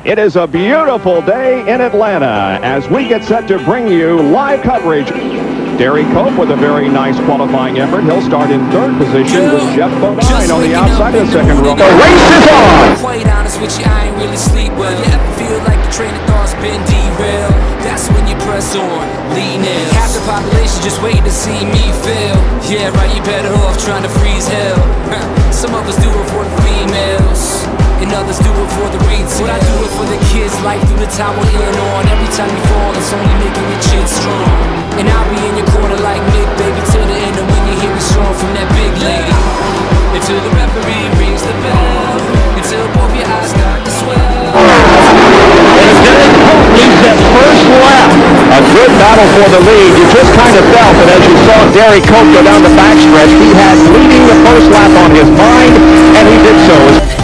It is a beautiful day in Atlanta as we get set to bring you live coverage. Derek Cope with a very nice qualifying effort. He'll start in third position with Jeff Bodine on the outside of the second row. The race is on! Quite honest with you, I ain't really sleep well. You ever feel like the train of thought's been derailed? That's when you press on, lean in. Half the population just waiting to see me fail. Yeah, right, you better off trying to freeze hell. Some of us do it for the females, and others do it for the retail. But I do it for the kids, life through the tower in on. Every time you fall, it's only making your chin strong. And I'll be in your corner like Nick, baby, till the end. And when you hear me strong from that big lady, until the referee rings the bell, until both your eyes start to swell. And Derek Cope leads that first lap. A good battle for the lead. You just kind of felt that as you saw Derek Cope go down the backstretch, he had leading the first lap on his mind, and he did so.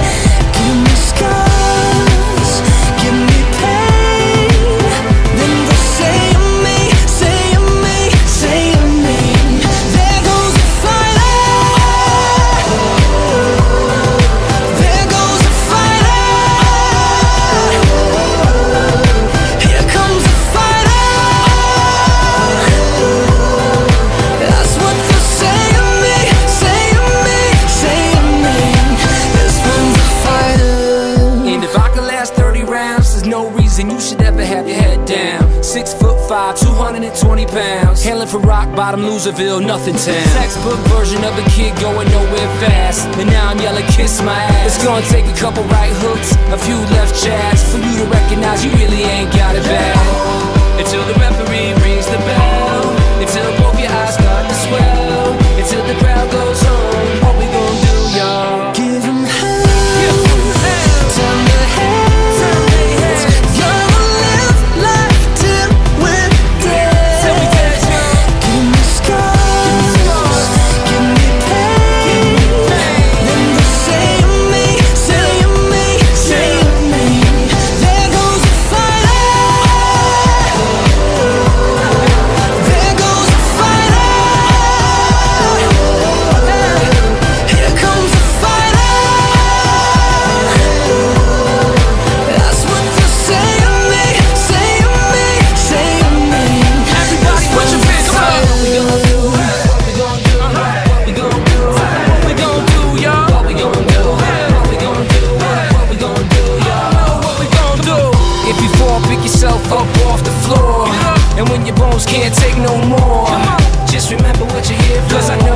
You should ever have your head down. 6'5", 220 pounds. Hailing from rock bottom, Loserville, nothing town. Textbook version of a kid going nowhere fast. And now I'm yelling, kiss my ass. It's gonna take a couple right hooks, a few left jabs, for you to recognize you really ain't got it bad. Until the referee rings the bell, until both your eyes start to swell, until the crowd goes home. What we gonna do, y'all? Give them hell. Turn your head. Off the floor, and when your bones can't take no more, just remember what you're here for. 'Cause I know